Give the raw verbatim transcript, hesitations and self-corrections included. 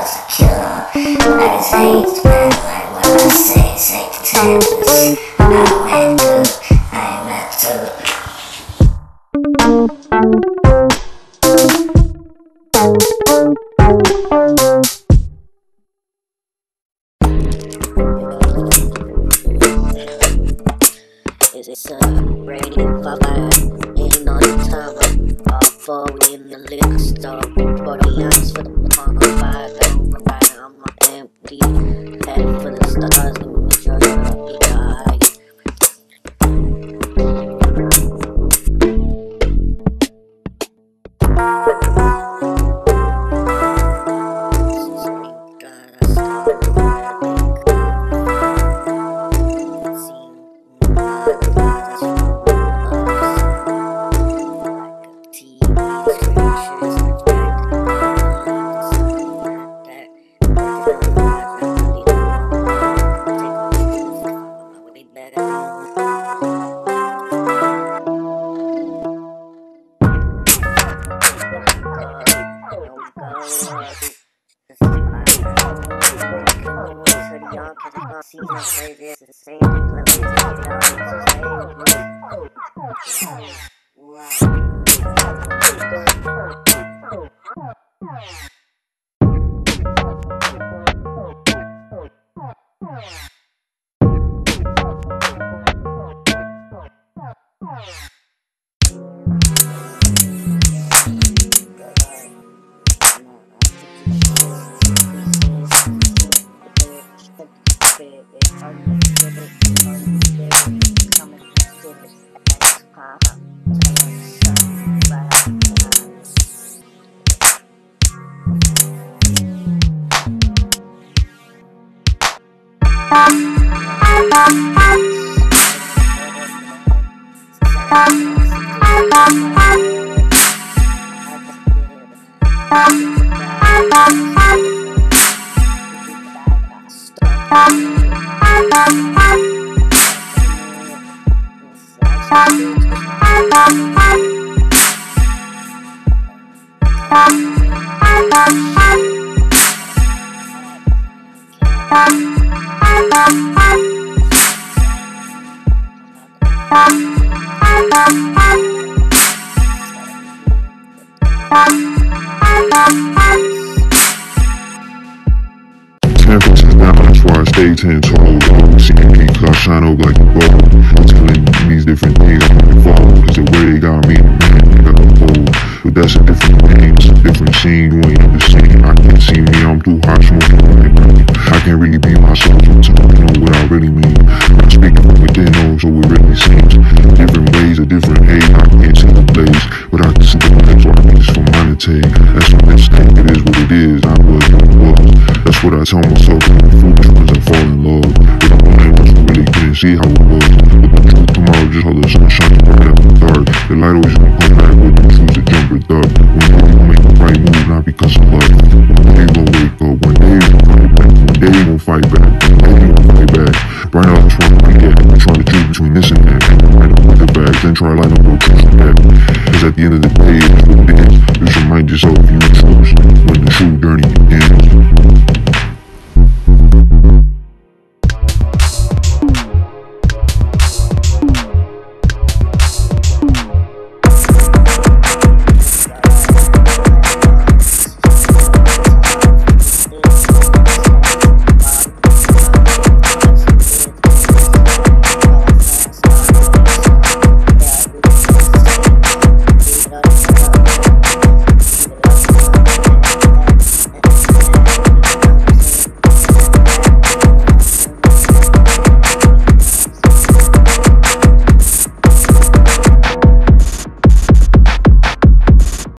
was a killer. I say it's bad, like what I say, say contentious. I went to, I went to. Is it celebrating for fire? Ain't on the time. All four in the liquor store. forty ounce for the pump of fire. Right, I'm empty. Heading for the stars. Let me just up your eye. Temperatures down, that's why I stay ten toes. Don't see me cause I shine up like a gold. I'm telling you these different things I'm gonna follow. Cause the way they got me in a minute, they got a hold. But that's a different thing, it's a different scene. You ain't never seen. I can't see me, I'm too hot, smoking like me. I can't really be myself until I know what I really mean. I'm speaking from within, oh, so it really seems. Different ways, a different age, I can't see the blaze. But I can see the light, so I need this for monetary. That's what this thing, it is what it is. I was what it was. That's what I tell myself when the foolish ones and fall in love. But the only ones who really couldn't see how it was. But the truth tomorrow, just how the sun shines bright after dark. The light always gonna come back when you choose to jump or duck. When you know you make the right move, not because of luck. One day you gon' wake up, one day you gon' fight back. One day you gon' fight back, one day you gon' fight back. Right now I just wanna be at. I'm trying to choose between this and that. And light up with the bags, then try to line up no truth from that. Cause at the end of the